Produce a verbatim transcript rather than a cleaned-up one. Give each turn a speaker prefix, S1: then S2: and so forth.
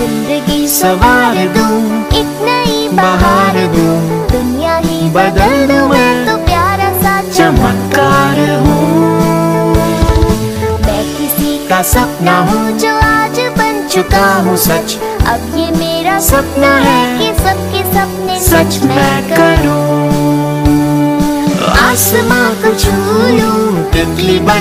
S1: जिंदगी
S2: सवार दूं,
S1: एक नई
S2: बहार दूं,
S1: दुनिया ही
S2: बदल दूं मैं
S1: तो प्यारा सा
S2: चमत्कार हूँ।
S1: मैं किसी
S2: का सपना हूँ
S1: जो आज बन
S2: चुका हूँ सच,
S1: अब ये मेरा
S2: सपना है
S1: कि सबके सपने
S2: सच मैं करूँ। आसमां को छू लूं, तितली बन